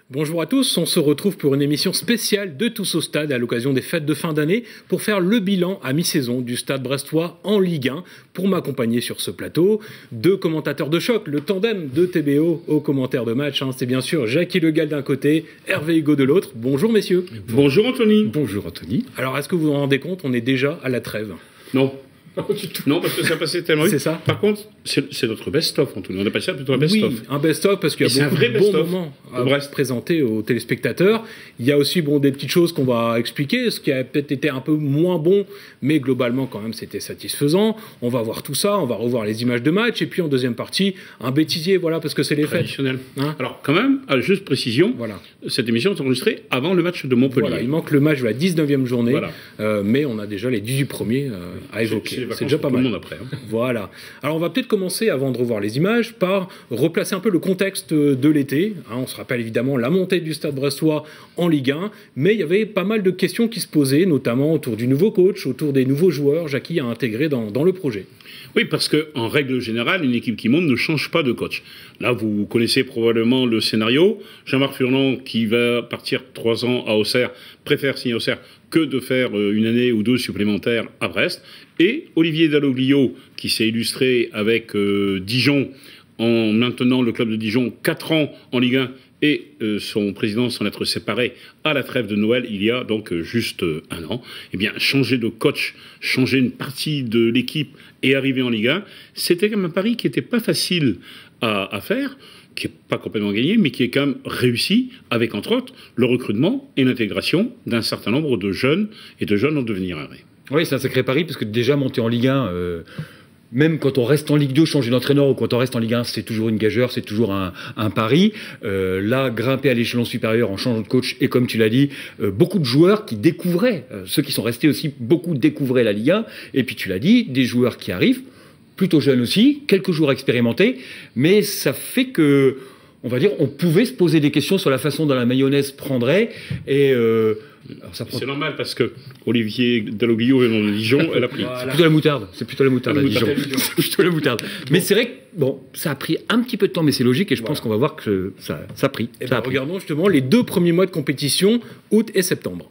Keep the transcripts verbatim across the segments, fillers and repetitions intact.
Bonjour à tous, on se retrouve pour une émission spéciale de Tous au Stade à l'occasion des fêtes de fin d'année pour faire le bilan à mi-saison du Stade brestois en Ligue un. Pour m'accompagner sur ce plateau, deux commentateurs de choc, le tandem de T B O aux commentaires de match. Hein, c'est bien sûr Jackie Le Gall d'un côté, Hervé Hugo de l'autre. Bonjour messieurs. Bonjour Anthony. Bonjour Anthony. Alors est-ce que vous vous rendez compte, on est déjà à la trêve? Non. Non, parce que ça passait tellement vite. C'est ça. Par contre, c'est notre best-of, Anthony. On appelle ça plutôt un best-of. Oui, un best-of parce qu'il y a beaucoup de bons moments à Brest présenter aux téléspectateurs. Il y a aussi bon, des petites choses qu'on va expliquer, ce qui a peut-être été un peu moins bon, mais globalement, quand même, c'était satisfaisant. On va voir tout ça, on va revoir les images de match. Et puis, en deuxième partie, un bêtisier, voilà, parce que c'est les fêtes. Traditionnel. Hein. Alors, quand même, à juste précision, voilà. Cette émission est enregistrée avant le match de Montpellier. Voilà, il manque le match de la dix-neuvième journée, voilà. euh, mais on a déjà les dix-huit premiers euh, à évoquer. C'est déjà pas mal. Après, hein. Voilà. Alors on va peut-être commencer, avant de revoir les images, par replacer un peu le contexte de l'été. Hein, on se rappelle évidemment la montée du Stade brestois en Ligue un, mais il y avait pas mal de questions qui se posaient, notamment autour du nouveau coach, autour des nouveaux joueurs Jackie a intégré dans, dans le projet. Oui, parce qu'en règle générale, une équipe qui monte ne change pas de coach. Là, vous connaissez probablement le scénario. Jean-Marc Furlan, qui va partir trois ans à Auxerre, préfère signer Auxerre que de faire une année ou deux supplémentaires à Brest. Et Olivier Dalloglio, qui s'est illustré avec euh, Dijon, en maintenant le club de Dijon quatre ans en Ligue un, et euh, son président s'en être séparé à la trêve de Noël il y a donc euh, juste euh, un an. Eh bien, changer de coach, changer une partie de l'équipe et arriver en Ligue un, c'était quand même un pari qui n'était pas facile à, à faire, qui n'est pas complètement gagné, mais qui est quand même réussi, avec entre autres le recrutement et l'intégration d'un certain nombre de jeunes et de jeunes en devenir. Oui, c'est un sacré pari, parce que déjà monter en Ligue un... Euh... Même quand on reste en Ligue deux, changer d'entraîneur, ou quand on reste en Ligue un, c'est toujours une gageure, c'est toujours un, un pari. Euh, là, grimper à l'échelon supérieur en changeant de coach, et comme tu l'as dit, euh, beaucoup de joueurs qui découvraient, euh, ceux qui sont restés aussi, beaucoup découvraient la Ligue un. Et puis tu l'as dit, des joueurs qui arrivent, plutôt jeunes aussi, quelques joueurs expérimentés, mais ça fait que, on va dire, on pouvait se poser des questions sur la façon dont la mayonnaise prendrait, et... Euh, C'est normal parce que Olivier Dalloglio venant de Dijon, elle a pris. Voilà. C'est plutôt la moutarde. C'est plutôt la moutarde la à moutarde. Dijon. C'est plutôt la moutarde. Mais c'est vrai que bon, ça a pris un petit peu de temps, mais c'est logique et je voilà. pense qu'on va voir que ça, ça a pris. Et ça ben, a pris. Regardons justement les deux premiers mois de compétition, août et septembre.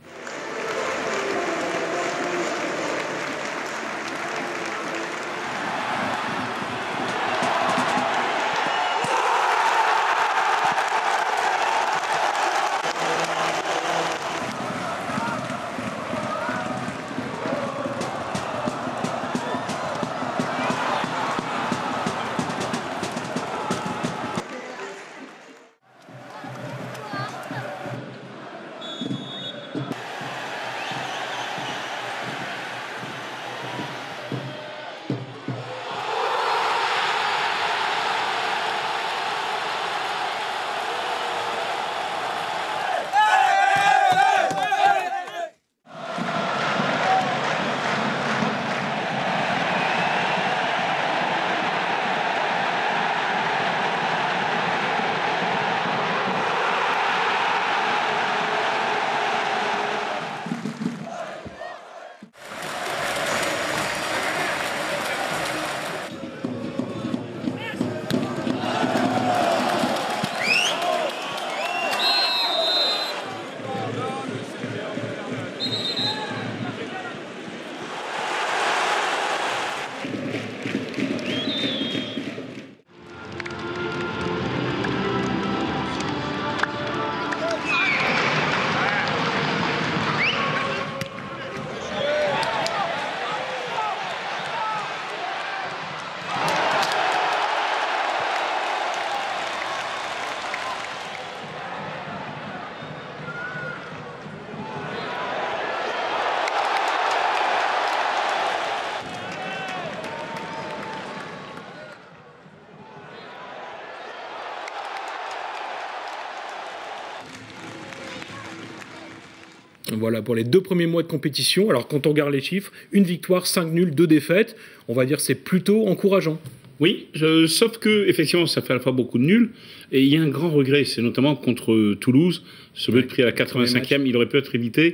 Voilà pour les deux premiers mois de compétition. Alors quand on regarde les chiffres, une victoire, cinq nuls, deux défaites, on va dire c'est plutôt encourageant. Oui, je, sauf que effectivement ça fait à la fois beaucoup de nuls et il y a un grand regret, c'est notamment contre Toulouse, ce but ouais, pris à la quatre-vingt-cinquième, il aurait pu être évité.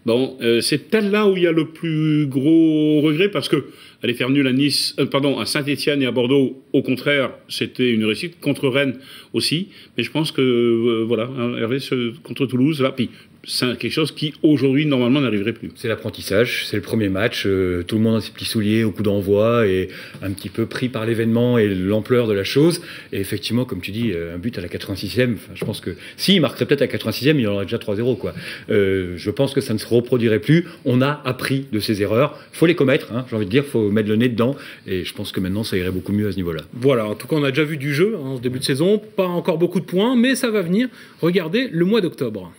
Bon, euh, c'est peut-être là où il y a le plus gros regret, parce que aller faire nul à Nice, euh, pardon, à Saint-Étienne et à Bordeaux, au contraire, c'était une réussite. Contre Rennes aussi, mais je pense que euh, voilà, hein, Hervé ce, contre Toulouse, là, puis c'est quelque chose qui aujourd'hui normalement n'arriverait plus. C'est l'apprentissage, c'est le premier match, euh, tout le monde a ses petits souliers au coup d'envoi et un petit peu pris par l'événement et l'ampleur de la chose. Et effectivement, comme tu dis, un but à la quatre-vingt-sixième, je pense que s'il marquerait peut-être à la quatre-vingt-sixième, il en aurait déjà trois zéro, quoi. Euh, je pense que ça ne se reproduirait plus. On a appris de ces erreurs. Il faut les commettre, hein, j'ai envie de dire, il faut mettre le nez dedans. Et je pense que maintenant, ça irait beaucoup mieux à ce niveau-là. Voilà, en tout cas, on a déjà vu du jeu en ce début de saison. Pas encore beaucoup de points, mais ça va venir. Regardez le mois d'octobre.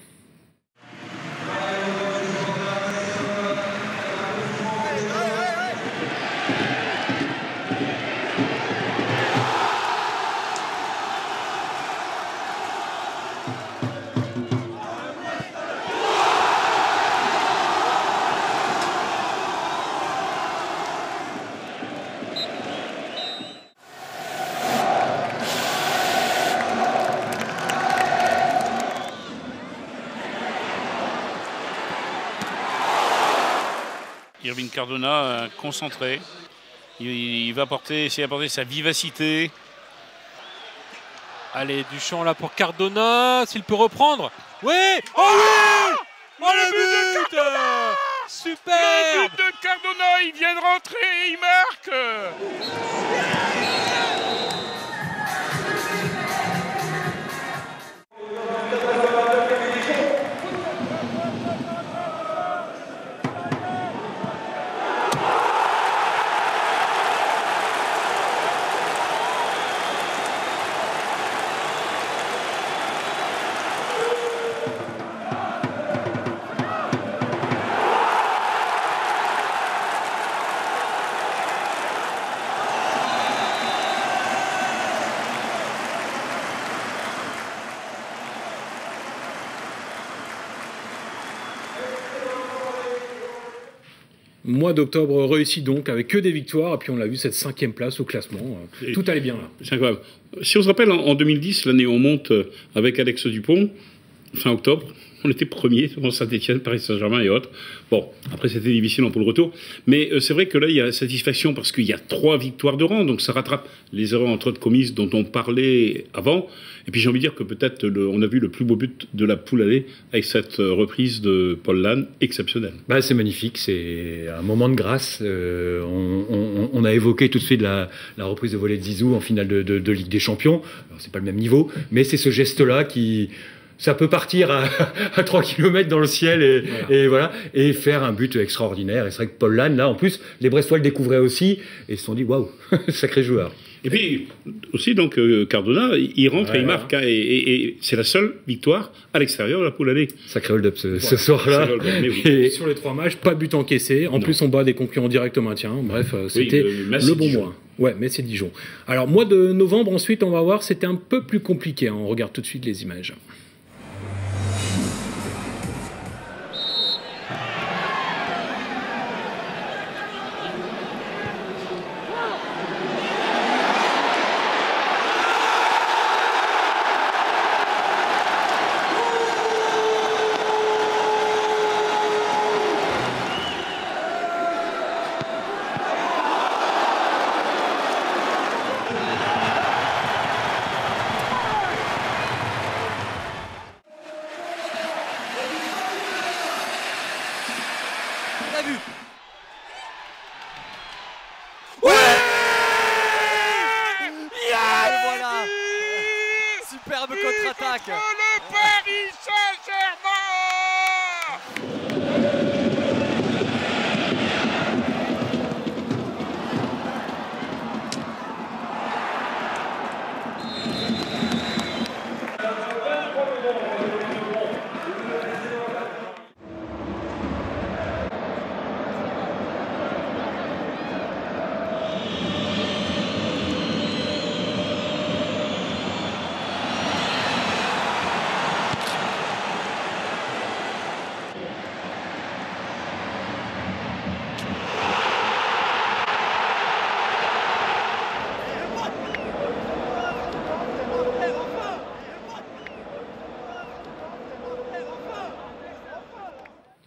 Irving Cardona, euh, concentré. Il, il va apporter, essayer d'apporter sa vivacité. Allez, Duchamp là pour Cardona, s'il peut reprendre. Oui. Oh oui. Oh, le but de Cardona. Super. Le but de Cardona, il vient de rentrer, il marque. Mois d'octobre réussi donc, avec que des victoires, et puis on l'a vu, cette cinquième place au classement. Et tout allait bien là. C'est incroyable. Si on se rappelle, en, en deux mille dix, l'année où on monte avec Alex Dupont, fin octobre, on était premier devant Saint-Étienne, Paris Saint-Germain et autres. Bon, après c'était difficile pour le retour. Mais euh, c'est vrai que là, il y a satisfaction parce qu'il y a trois victoires de rang, donc ça rattrape les erreurs entre autres commises dont on parlait avant. Et puis j'ai envie de dire que peut-être on a vu le plus beau but de la poule allée avec cette euh, reprise de Paul Lannes exceptionnelle. Bah, c'est magnifique, c'est un moment de grâce. Euh, on, on, on a évoqué tout de suite la, la reprise de volée de Zizou en finale de, de, de Ligue des Champions. Alors, c'est pas le même niveau, mais c'est ce geste-là qui... Ça peut partir à, à trois kilomètres dans le ciel et voilà. et voilà et faire un but extraordinaire. Et c'est vrai que Paul Lannes, là, en plus, les Brestois le découvraient aussi et se sont dit waouh, sacré joueur. Et puis aussi, donc, euh, Cardona, il rentre ouais, et il marque. Hein, et, et, et c'est la seule victoire à l'extérieur de la poule allée. Sacré hold-up ce, ouais, ce soir-là. Oui. Et sur les trois matchs, pas de but encaissé. En non. plus, on bat des concurrents directs au maintien. Bref, c'était oui, le, le bon Dijon. mois. Ouais, mais c'est Dijon. Alors, mois de novembre, ensuite, on va voir, c'était un peu plus compliqué. Hein. On regarde tout de suite les images. Superbe contre-attaque. Le Paris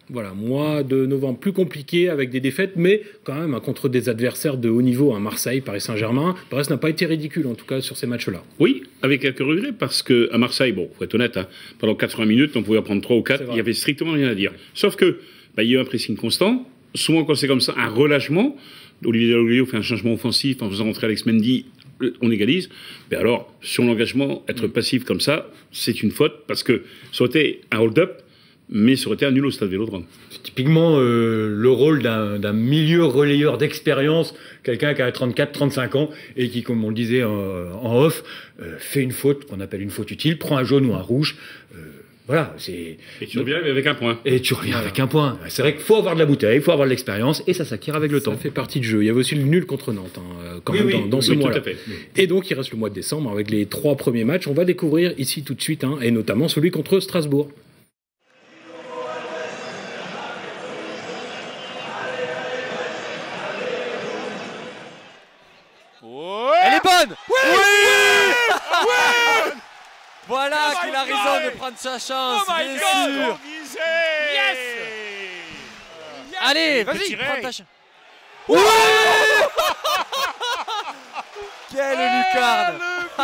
Voilà, mois de novembre plus compliqué avec des défaites, mais quand même hein, contre des adversaires de haut niveau, hein, Marseille, Paris Saint-Germain. Brest n'a pas été ridicule en tout cas sur ces matchs-là. Oui, avec quelques regrets, parce qu'à Marseille, bon, faut être honnête, hein, pendant quatre-vingts minutes, on pouvait en prendre trois ou quatre, il n'y avait strictement rien à dire. Sauf que bah, il y a eu un pressing constant. Souvent, quand c'est comme ça, un relâchement. Olivier Dalloglio fait un changement offensif en faisant rentrer Alex Mendy, on égalise. Mais alors, sur l'engagement, être passif comme ça, c'est une faute, parce que ça aurait été un hold-up, mais ça aurait été un nul au Stade Vélodrome. C'est typiquement euh, le rôle d'un, d'un milieu relayeur d'expérience, quelqu'un qui a trente-quatre trente-cinq ans et qui, comme on le disait en, en off, euh, fait une faute qu'on appelle une faute utile, prend un jaune ou un rouge. Euh, voilà, c'est... Et tu reviens avec un point. Et tu reviens voilà. avec un point. C'est vrai qu'il faut avoir de la bouteille, il faut avoir de l'expérience, et ça s'acquiert avec le ça temps. Ça fait partie du jeu. Il y avait aussi le nul contre Nantes, hein, quand oui, même, oui, dans, dans oui, ce oui, mois-là. tout à fait. Et donc, il reste le mois de décembre avec les trois premiers matchs. On va découvrir ici tout de suite, hein, et notamment celui contre Strasbourg. Elle est bonne. Oui, oui, oui, oui. Voilà oh qu'il a God. raison de prendre sa chance, oh bien God. sûr. Yes. yes. Allez, vas-y, prends ta chance. Oui. Quelle lucarne.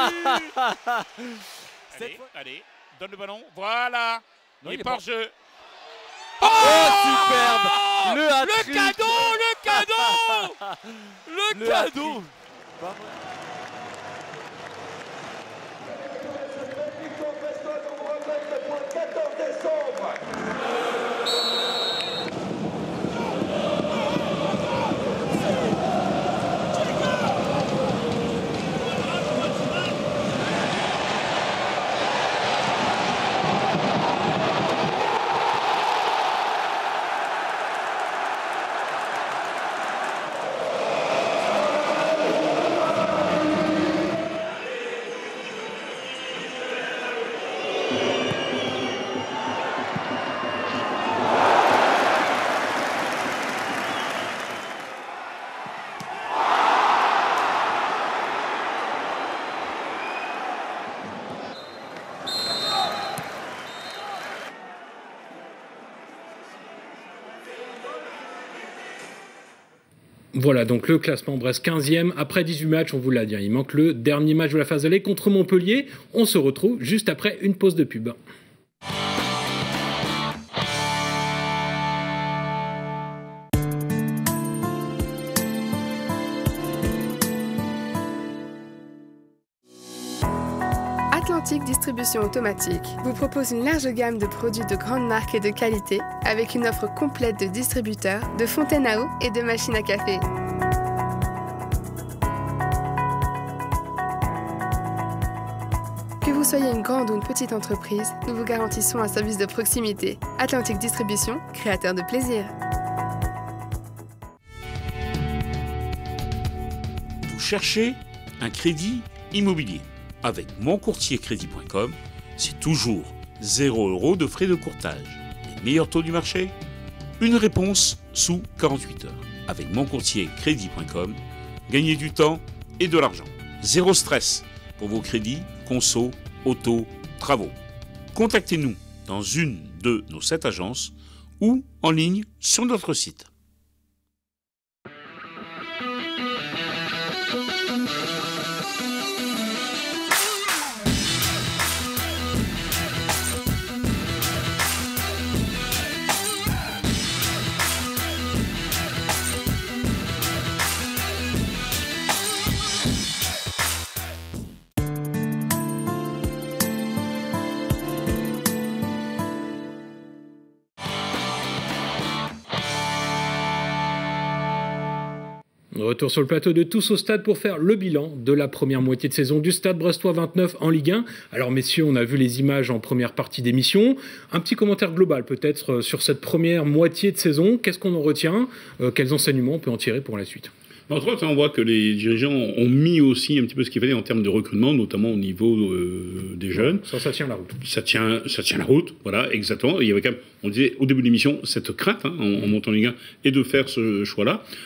Allez, allez, donne le ballon, voilà. Non, il il est est par pas... jeu. Oh, oh superbe. Le, le cadeau, le cadeau. Le, le cadeau. Voilà, donc le classement Brest quinzième. Après dix-huit matchs, on vous l'a dit, il manque le dernier match de la phase aller contre Montpellier. On se retrouve juste après une pause de pub. Atlantique Distribution Automatique vous propose une large gamme de produits de grande marque et de qualité avec une offre complète de distributeurs, de fontaines à eau et de machines à café. Que vous soyez une grande ou une petite entreprise, nous vous garantissons un service de proximité. Atlantique Distribution, créateur de plaisir. Vous cherchez un crédit immobilier? Avec mon courtier crédit point com, c'est toujours zéro euro de frais de courtage. Les meilleurs taux du marché? Une réponse sous quarante-huit heures. Avec mon courtier crédit point com, gagnez du temps et de l'argent. Zéro stress pour vos crédits, conso, auto, travaux. Contactez-nous dans une de nos sept agences ou en ligne sur notre site. Retour sur le plateau de Tous au Stade pour faire le bilan de la première moitié de saison du Stade Brestois vingt-neuf en Ligue un. Alors messieurs, on a vu les images en première partie d'émission. Un petit commentaire global peut-être sur cette première moitié de saison. Qu'est-ce qu'on en retient? euh, Quels enseignements on peut en tirer pour la suite? Entre autres, on voit que les dirigeants ont mis aussi un petit peu ce qu'il fallait en termes de recrutement, notamment au niveau euh, des jeunes. Ça, ça tient la route. Ça tient, ça tient la route, voilà, exactement. Il y avait quand même, on disait au début de l'émission, cette crainte hein, en, en montant en Ligue un et de faire ce choix-là.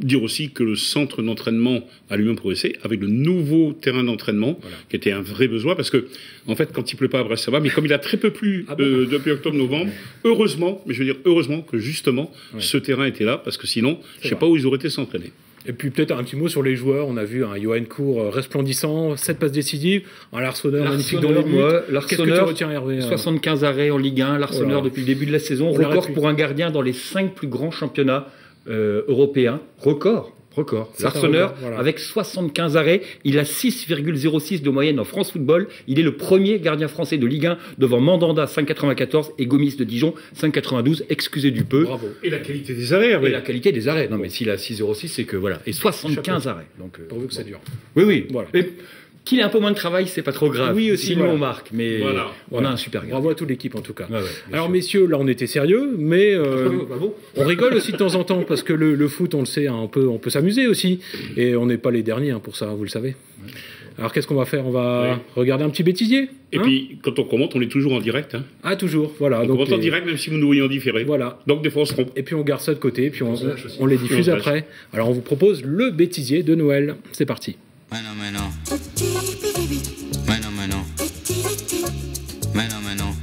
dire aussi que le centre d'entraînement a lui-même progressé avec le nouveau terrain d'entraînement, voilà. qui était un vrai besoin, parce que, en fait, quand il pleut pas à Brest, ça va, mais comme il a très peu plu ah bon euh, depuis octobre-novembre, heureusement, mais je veux dire heureusement que justement, ouais. ce terrain était là, parce que sinon, je sais pas où ils auraient été s'entraîner. Et puis peut-être un petit mot sur les joueurs. On a vu un Johan Cour resplendissant, sept passes décisives, un Larsonneur magnifique dans les buts. Ouais, Qu'est-ce que tu retiens, Hervé? soixante-quinze arrêts en Ligue un, Larsonneur voilà. depuis le début de la saison. On record pour un gardien dans les cinq plus grands championnats euh, européens. Record. Record. Larsonneur, voilà. avec soixante-quinze arrêts, il a six virgule zéro six de moyenne en France Football. Il est le premier gardien français de Ligue un devant Mandanda cinq virgule quatre-vingt-quatorze et Gomis de Dijon cinq virgule quatre-vingt-douze. Excusez du peu. Bravo. Et la qualité des arrêts. Et oui. la qualité des arrêts. Non, mais s'il a six virgule zéro six, c'est que voilà. Et soixante-quinze arrêts. Donc, euh, pourvu que ça dure. Oui, oui. Voilà. Et, qu'il ait un peu moins de travail, c'est pas trop grave. Oui, aussi. Sinon, voilà. on marque. Mais voilà. on voilà. a un super gardien. Bravo à toute l'équipe, en tout cas. Ouais, ouais, Alors, sûr. messieurs, là, on était sérieux, mais euh, ah bon on rigole aussi de temps en temps, parce que le, le foot, on le sait, hein, on peut, on peut s'amuser aussi. Et on n'est pas les derniers hein, pour ça, vous le savez. Ouais. Alors, qu'est-ce qu'on va faire? On va oui. regarder un petit bêtisier. Et hein puis, quand on commente, on est toujours en direct. Hein. Ah, toujours, voilà. On donc, commente en direct, même si vous nous voyez en différé. Voilà. Donc, des fois, on se trompe. Et puis, on garde ça de côté, puis on, on, on les diffuse on après. Alors, on vous propose le bêtisier de Noël. C'est parti. Bueno, bueno. Bueno, bueno. Bueno, bueno.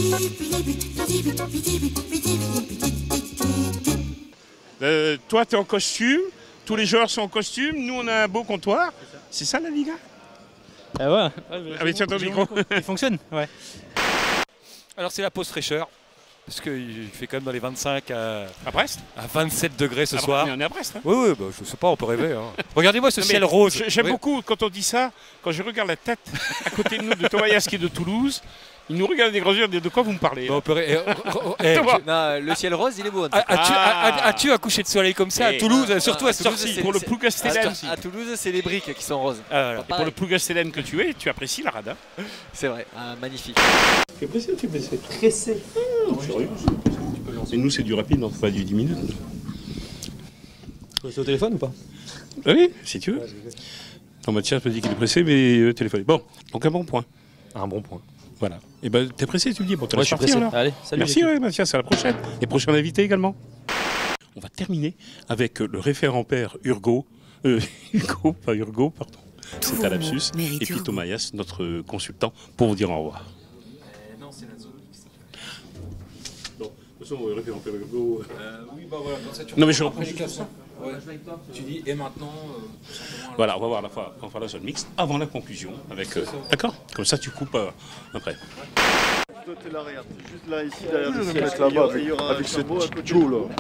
Euh, toi, tu es en costume. Tous les joueurs sont en costume. Nous, on a un beau comptoir. C'est ça, la Liga? Ah ouais. Ah, mais tiens ton micro. Il fonctionne, ouais. Alors, c'est la pause fraîcheur. Parce qu'il fait quand même dans les vingt-cinq à, à Brest, à vingt-sept degrés ce ah soir. Mais on est à Brest. Hein. Oui, oui, bah, je sais pas, on peut rêver. Hein. Regardez-moi ce non, ciel rose. J'aime oui. beaucoup quand on dit ça, quand je regarde la tête à côté de nous de Thomas qui est de Toulouse. Il nous regarde des grands yeux, de quoi vous me parlez bah, on peut... eh, eh, non, le ciel rose, il est beau. As-tu ah. as, as accouché de soleil comme ça et à Toulouse, ah, surtout à cette sortie? Pour le Plougastelène. À, à Toulouse, c'est les briques qui sont roses. Ah, voilà. Et pour le Plougastelène que tu es, tu apprécies la rada. C'est vrai, ah, magnifique. Tu es pressé ou tu es pressé? Pressé. Mmh, sérieux. Et nous, c'est du rapide, non, pas du dix minutes. C'est au téléphone ou pas? Oui, si tu veux. Non, Mathias me dit qu'il est pressé, mais euh, téléphone. Bon, donc un bon point. Un bon point. Voilà. Et ben, t'es pressé, tu le dis. Bon, ouais, je suis pressé. Alors. Allez, salut. Merci, ouais, Mathias, à la prochaine. Et prochain invité également. On va terminer avec le référent père Urgo. Euh, Hugo, pas Urgo, pardon. C'est un lapsus. Et puis Thomas Yass, notre consultant, pour vous dire au revoir. Euh, non, c'est la zone mixte. Bon, de toute façon, le référent père Urgo. Euh, oui, bah voilà, comme ça tu non, mais je reprends. Ouais. Tu dis, et maintenant euh, voilà, on va voir la fois, on va faire la zone mixte avant la conclusion. avec. Euh, D'accord. Comme ça, tu coupes euh, après. Toi, t'es là, regarde. T'es juste là, ici, derrière ce mec là-bas, avec, avec cette petite Joe là.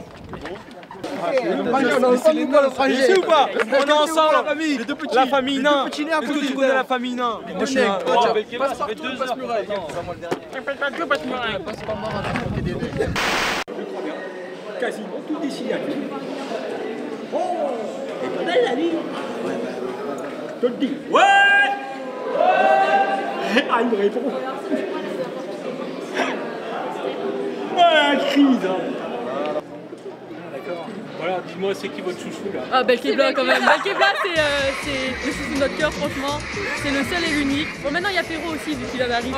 C'est les nains, ici ou pas? On est ensemble, la famille. La famille nain. Est-ce que tu connais la famille nain? Moi, je suis un. Passe partout, passe Muraille. Passe partout, passe Muraille. Passe pas moi, raconter des dés. Quasiment tout dessiné à pied. Oh! Et pas belle la vie? Ouais, je te le dis. Ouais! Ah, il me répond. Ouais, crise! D'accord. Voilà, dis-moi, c'est qui votre chouchou là? Ah, Belkebla quand même. Belkebla, c'est euh, le chouchou de notre cœur, franchement. C'est le seul et l'unique. Bon, maintenant, il y a Perrault aussi, vu qu'il va arriver.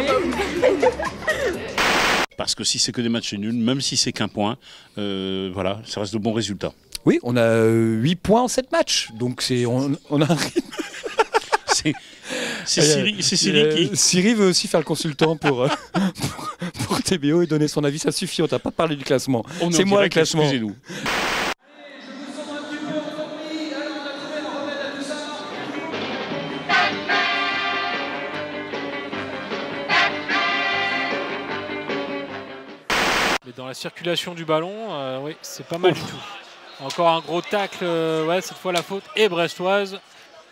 Parce que si c'est que des matchs nuls, même si c'est qu'un point, euh, voilà, ça reste de bons résultats. Oui, on a euh, huit points en sept matchs, donc c'est on, on a un rythme. c'est Siri, Siri qui... Euh, Siri veut aussi faire le consultant pour, euh, pour, pour T B O et donner son avis, ça suffit, on t'a pas parlé du classement. C'est moi le classement. Excusez-nous. Dans la circulation du ballon, euh, oui, c'est pas mal Ouf. du tout. Encore un gros tacle, euh, ouais, cette fois la faute est brestoise.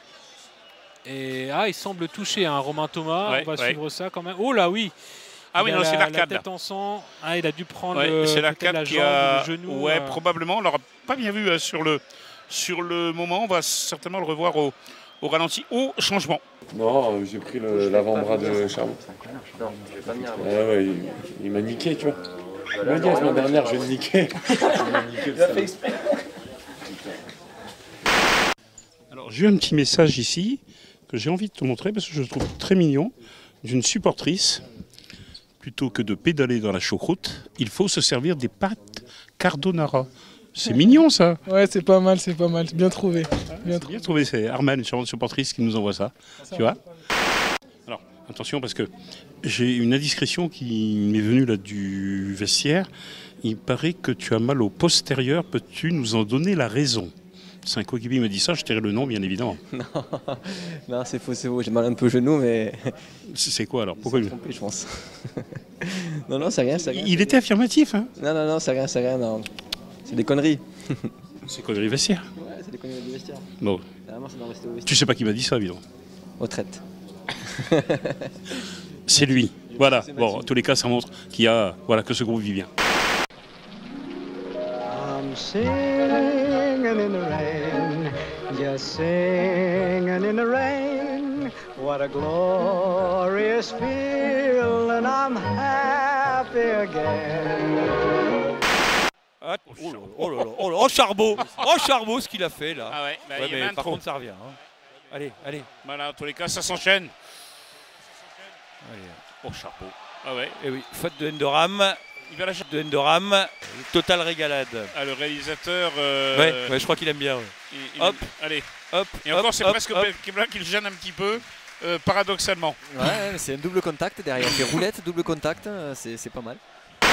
Et ah, il semble toucher un hein, Romain Thomas, ouais, on va ouais. suivre ça quand même. Oh là oui. Ah oui, non, c'est l'arcade. La tête en sang. Ah, il a dû prendre ouais, le, c'est l'arcade la qui jambe, a... le genou. Ouais, euh... probablement. On l'aura pas bien vu euh, sur le sur le moment. On va certainement le revoir au, au ralenti, au changement. Non, j'ai pris l'avant-bras de Charbon. Non, je vais pas venir. Ouais, ouais, il, il m'a niqué, tu vois. Il m'a dit la semaine dernière, je vais le niquer. Il a fait exprès. Alors, j'ai eu un petit message ici que j'ai envie de te montrer parce que je le trouve très mignon, d'une supportrice. Plutôt que de pédaler dans la choucroute, il faut se servir des pâtes carbonara. C'est mignon ça. Ouais, c'est pas mal, c'est pas mal. Bien trouvé. Bien, Bien trouvé, c'est Armel, une charmante supportrice qui nous envoie ça. Tu vois. Alors, attention parce que j'ai une indiscrétion qui m'est venue là du vestiaire. Il paraît que tu as mal au postérieur. Peux-tu nous en donner la raison? C'est un coéquipier qui m'a dit ça, je tairai le nom bien évidemment. Non, non c'est faux, c'est faux. J'ai mal un peu au genou, mais. C'est quoi alors? Pourquoi il s'est trompé, je pense. Non, non, c'est rien, c'est rien. Il était affirmatif, hein? Non, non, non, c'est rien, c'est rien. Non. C'est des conneries. C'est conneries vestiaire. Ouais, c'est des conneries de vestiaire. Bon. Vraiment, c'est dans rester au vestiaire. Tu sais pas qui m'a dit ça, évidemment. Retraite. C'est lui. Voilà. Bon, en tous les cas, ça montre qu'il y a, voilà, que ce groupe vit bien. I'm singing in the rain, just singing in the rain. What a glorious feeling, I'm happy again. Ah, oh, là, oh, là, là, oh, là, oh Charbot, oh Charbot ce qu'il a fait là. Ah ouais, bah, ouais, il y a mais par trop. contre ça revient. Hein. Allez, allez. Voilà, en tous les cas, ça s'enchaîne. Allez. Oh, chapeau. Ah ouais. Et oui, faute de Endoram. Il va la faute de Endoram. Totale régalade. Ah, le réalisateur. Euh... Ouais, ouais, je crois qu'il aime bien. Ouais. Il, il hop, aime... allez. Hop. Et encore, hop, c'est hop, presque hop. Kebla qui le gêne un petit peu, euh, paradoxalement. Ouais, c'est un double contact derrière. Il fait roulette, double contact, c'est pas mal.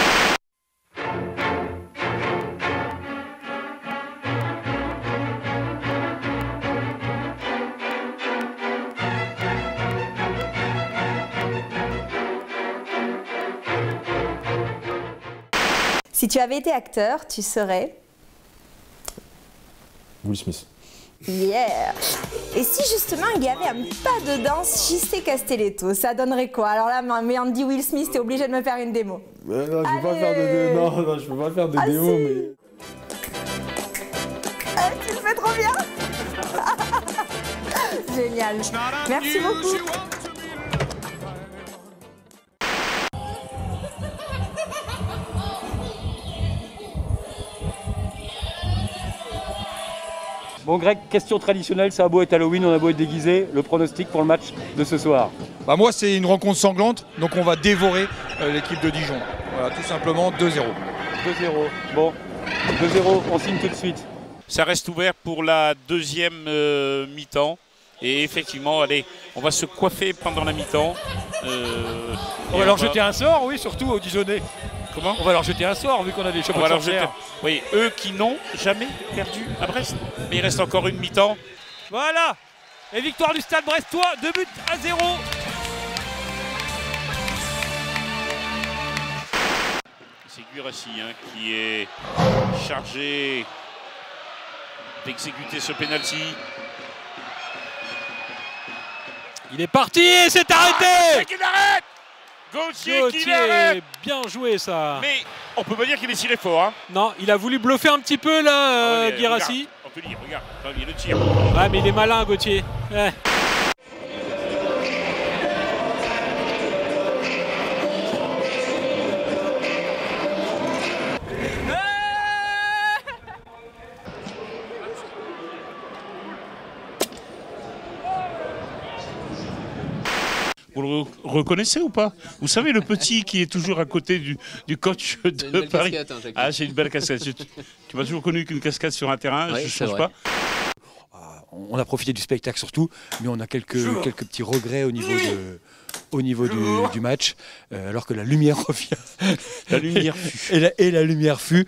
Si tu avais été acteur, tu serais... Will Smith. Yeah. Et si justement il y avait un pas de danse J C Castelletto, ça donnerait quoi? Alors là, mais on me dit Will Smith, t'es obligé de me faire une démo. Euh, non, je peux pas faire de, de... non, non, je peux pas faire de ah, démo, si. mais... Ah, tu le fais trop bien. Génial. Merci beaucoup. Bon Greg, question traditionnelle, ça a beau être Halloween, on a beau être déguisé, le pronostic pour le match de ce soir? Bah moi c'est une rencontre sanglante, donc on va dévorer euh, l'équipe de Dijon. Voilà, tout simplement deux zéro. deux zéro, bon, deux zéro, on signe tout de suite. Ça reste ouvert pour la deuxième euh, mi-temps. Et effectivement, allez, on va se coiffer pendant la mi-temps. Euh, on va leur jeter un sort, oui, surtout aux Dijonnais. Comment? On va leur jeter un sort vu qu'on a des chapeaux de sorcières. Oui, eux qui n'ont jamais perdu à Brest. Mais il reste encore une mi-temps. Voilà. Et victoire du Stade Brestois, deux buts à zéro. C'est Guirassy hein, qui est chargé d'exécuter ce penalty. Il est parti et c'est arrêté. Ah, qui l'arrête. Gauthier, Gauthier qui l'arrête. Bien joué ça. Mais on peut pas dire qu'il est tiré fort. Hein. Non, il a voulu bluffer un petit peu là, euh, ouais, Guirassy. On peut dire, regarde, il le tire. Ouais, mais il est malin, Gauthier. Ouais. Vous le reconnaissez ou pas? Vous savez, le petit qui est toujours à côté du, du coach de Paris. Casquette, hein, ah, c'est une belle casquette. tu tu m'as toujours connu qu'une casquette sur un terrain, oui, je ne change vrai. pas. On a profité du spectacle surtout, mais on a quelques, quelques petits regrets au niveau, de, au niveau du, du match, euh, alors que la lumière revient. La lumière fut. Et la, et la lumière fut.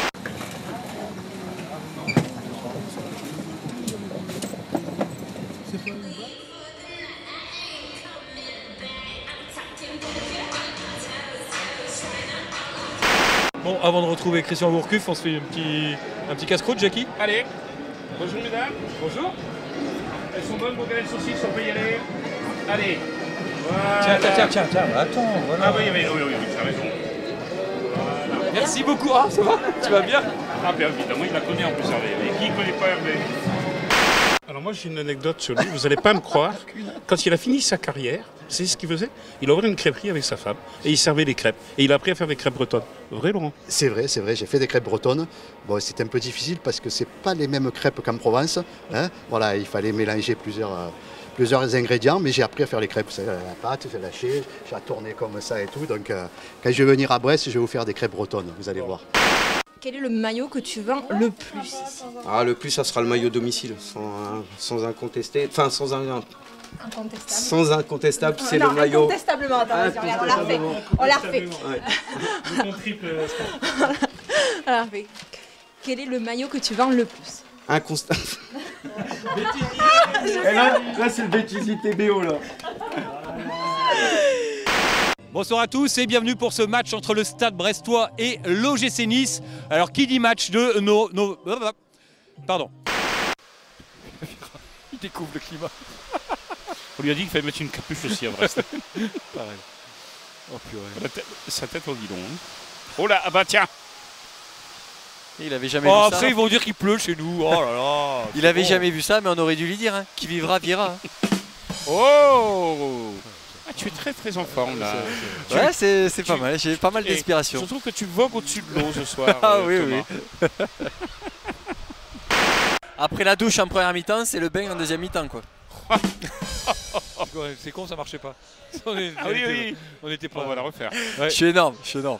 Bon, avant de retrouver Christian Gourcuff, on se fait un petit, un petit casse-croûte, Jackie. Allez, bonjour mesdames. Bonjour. Elles sont bonnes vos galettes saucisses, on peut y aller. Allez. Voilà. Tiens, tiens, tiens, tiens, attends, voilà. Ah oui, oui, oui, oui, oui, tu as raison. Voilà. Merci beaucoup. Ah, ça va? Tu vas bien? Ah bien évidemment, il la connaît en plus Hervé. Mais qui ne connaît pas Hervé? Alors moi j'ai une anecdote sur lui, vous n'allez pas me croire. Quand il a fini sa carrière, c'est ce qu'il faisait. Il a ouvert une crêperie avec sa femme et il servait des crêpes. Et il a appris à faire des crêpes bretonnes. Vrai Laurent? C'est vrai, c'est vrai, j'ai fait des crêpes bretonnes. Bon, c'était un peu difficile parce que c'est pas les mêmes crêpes qu'en Provence. Hein. Voilà, il fallait mélanger plusieurs, euh, plusieurs ingrédients, mais j'ai appris à faire les crêpes. Vous savez, la pâte, j'ai lâché, j'ai tourné comme ça et tout. Donc euh, quand je vais venir à Brest, je vais vous faire des crêpes bretonnes, vous allez voir. Quel est le maillot que tu vends le plus ici? Ah, le plus, ça sera le maillot domicile, sans, sans incontester. Enfin, sans un. Incontestable. Sans incontestable, c'est non, le maillot. Incontestablement, attends, vas-y, regarde, on l'a refait. On l'a refait. Ouais. triple. On l'a refait. Quel est le maillot que tu vends le plus? Inconstant. Et là, là c'est le bêtisier T B O là. Bonsoir à tous et bienvenue pour ce match entre le Stade Brestois et l'O G C Nice. Alors qui dit match de nos... nos... Pardon. Il découvre le climat. On lui a dit qu'il fallait mettre une capuche aussi à Brest. Pareil. Oh purée. Tête, sa tête au guidon. Hein. Oh là, ah bah tiens. Il avait jamais oh, vu ça. Après ils vont dire qu'il pleut chez nous. Oh là là. Il avait bon. jamais vu ça, mais on aurait dû lui dire. Hein. Qui vivra, vivra. Hein. Oh ah, tu es très très en forme là. C'est, c'est... Ouais, c'est, c'est pas mal. J'ai pas mal d'inspiration. Je trouve que tu vogues au-dessus de l'eau ce soir. Ah euh, oui, oui. Après la douche en première mi-temps, c'est le bain en deuxième mi-temps, quoi. C'est con, ça marchait pas. On est, ah oui, était, oui. On était pas. On va la refaire. Ouais. Je suis énorme, je suis énorme.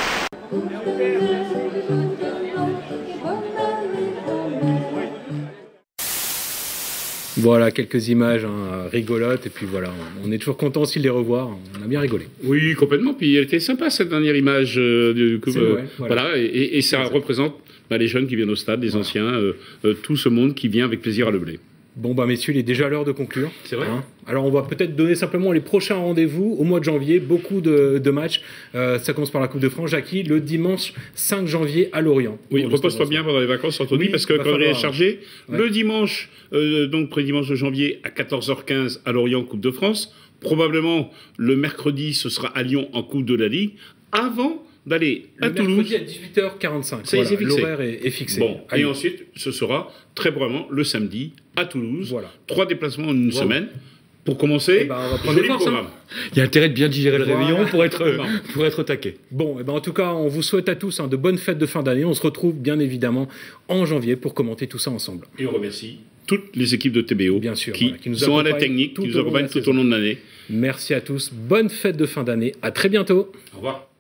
Voilà, quelques images hein, rigolotes, et puis voilà, on est toujours content aussi de les revoir, on a bien rigolé. Oui, complètement, puis elle était sympa cette dernière image, euh, du coup, euh, vrai, voilà, voilà, et, et, et ça exact. représente bah, les jeunes qui viennent au stade, les voilà. anciens, euh, euh, tout ce monde qui vient avec plaisir à Le Blé. Bon bah messieurs, il est déjà l'heure de conclure. C'est vrai. Hein. Alors on va peut-être donner simplement les prochains rendez-vous au mois de janvier, beaucoup de, de matchs. Euh, ça commence par la Coupe de France, Jackie, le dimanche cinq janvier à Lorient. Oui, repose-toi bien pendant les vacances, Anthony, oui, parce que quand on est chargé, ouais. le dimanche, euh, donc pré-dimanche de janvier à quatorze heures quinze à Lorient, Coupe de France. Probablement le mercredi, ce sera à Lyon en Coupe de la Ligue, avant d'aller à le Toulouse. Mercredi à dix-huit heures quarante-cinq. Ça y est, voilà, c'est fixé. L'horaire est, est fixé. Bon, et ensuite, ce sera très probablement le samedi à Toulouse. Voilà. Trois déplacements en une voilà. semaine. Pour commencer, eh ben, on va prendre le programme. Il y a intérêt de bien digérer le voilà. réveillon pour être, pour être au taquet. Bon, eh ben, en tout cas, on vous souhaite à tous hein, de bonnes fêtes de fin d'année. On se retrouve bien évidemment en janvier pour commenter tout ça ensemble. Et on remercie toutes les équipes de T B O bien sûr, qui, voilà, qui nous sont à la technique, qui nous accompagnent tout au long de l'année. Merci à tous. Bonne fête de fin d'année. À très bientôt. Au revoir.